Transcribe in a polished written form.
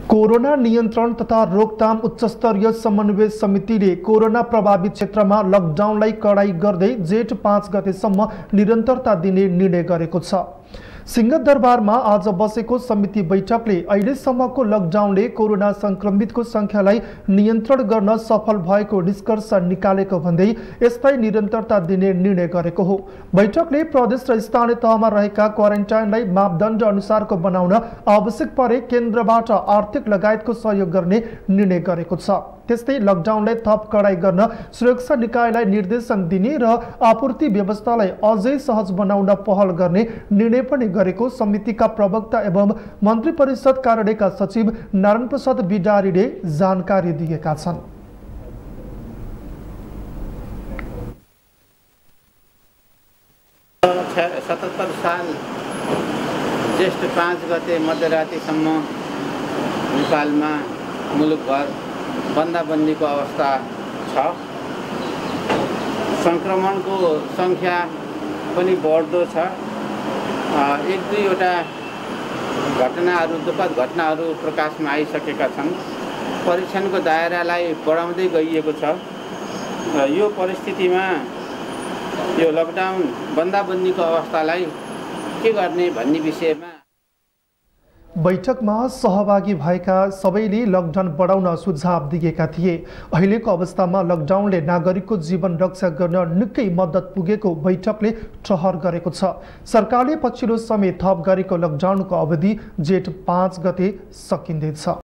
Corona नियन्त्रण तथा रोकथाम उच्चस्तरीय समन्वय समितिले कोरोना प्रभावित क्षेत्रमा लकडाउनलाई कडाई गर्दै जेठ 5 गतेसम्म निरन्तरता दिने निर्णय गरेको छ। सिंहदरबारमा आज बसेको समिति बैठकले अहिलेसम्मको लकडाउनले कोरोना संक्रमितको संख्यालाई नियन्त्रण गर्न सफल भएको निष्कर्ष निकालेको भन्दै यसलाई निरन्तरता दिने निर्णय गरेको हो। बैठकले प्रदेश र स्थानीय तहमा रहेका क्वारेन्टाइनलाई मापदण्ड अनुसारको बनाउन आवश्यक परे केन्द्रबाट आर्थिक लगायतको सहयोग गर्ने निर्णय गरेको छ। त्यस्तै लकडाउनलाई थप कडाई गर्न सुरक्षा निकायलाई निर्देशन दिने र आपूर्ति व्यवस्थालाई अझै सहज बनाउन पहल गर्ने निर्णय पनि गरेको समितिका प्रवक्ता एवं मन्त्री परिषद कार्यालयका सचिव नारायण प्रसाद बिडारीले जानकारी दिएका छन्। साल ज्येष्ठ 5 गते मध्यरातिसम्म नेपालमा मुलुकभर बन्दाबन्दीको अवस्था छ। संक्रमणको संख्या पनि बढ्दो छ। एक दुईवटा घटनाहरू दुःखद घटनाहरू प्रकाशमा आइसकेका छन्। परीक्षणको दायरालाई बढाउँदै गइएको छ। यो परिस्थितिमा यो लकडाउन बन्दाबन्दीको अवस्थालाई के गर्ने भन्ने विषयमा बैठकमा सहभागी भएका सबैले लकडाउन बढाउन सुझाव दिएका थिए। अहिलेको अवस्थामा लकडाउनले नागरिकको जीवन रक्षा गर्न निकै मद्दत पुगेको बैठकले ठहर गरेको छ। सरकारले पछिल्लो समय थप गरेको लकडाउनको अवधि जेठ 5 गते सकिँदैछ।